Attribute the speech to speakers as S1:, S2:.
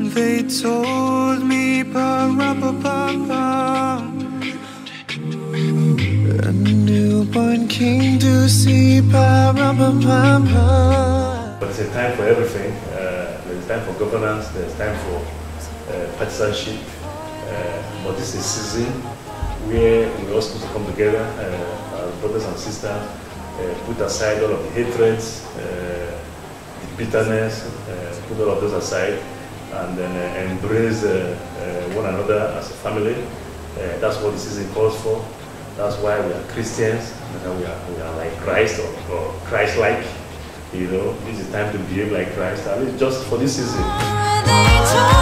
S1: They told me pa-ra-pa-pa-pa, a newborn king to see pa-ra-pa-pa-pa.
S2: But it's a time for everything. There's time for governance, there's time for partisanship. But this is a season where we're all supposed to come together as brothers and sisters, put aside all of the hatreds, the bitterness, put all of those aside, and then embrace one another as a family. That's what the season calls for. That's why we are Christians, and we are like Christ or Christ-like. You know, this is time to behave like Christ, at least just for this season.